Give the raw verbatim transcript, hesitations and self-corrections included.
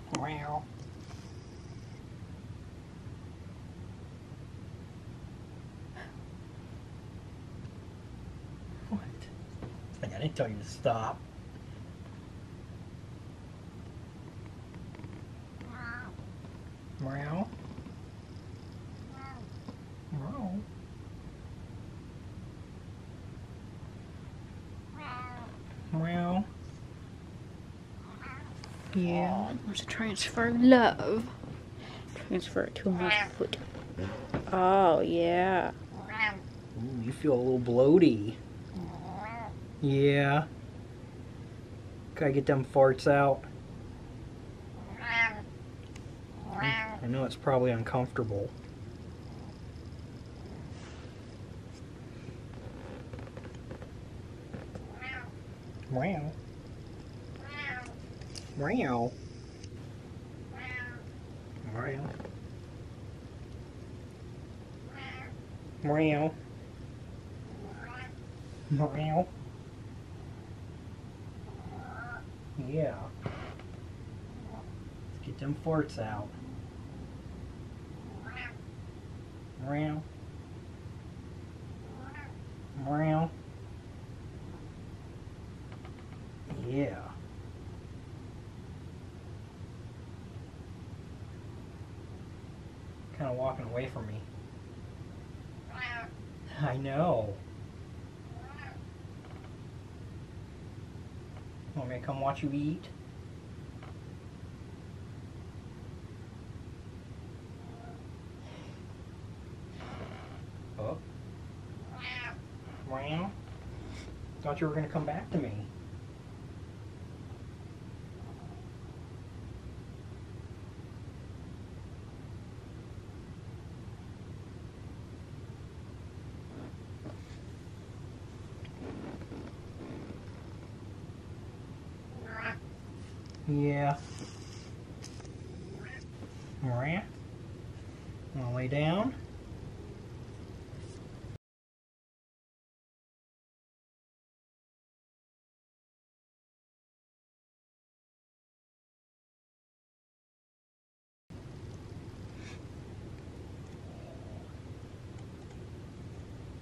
Meow. What? I didn't tell you to stop. Meow. Meow. Meow. Yeah. Wants to transfer love. Transfer it to my foot. Oh, yeah. Ooh, you feel a little bloaty. Yeah. Gotta get them farts out. I know it's probably uncomfortable. Meow. Meow. Meow. Meow. Meow. Yeah. Let's get them farts out. Meow. Meow. Yeah. Kind of walking away from me. I know. Want me to come watch you eat? Oh. Meow. Thought you were going to come back to me. Yeah. Meow. Wanna lay down?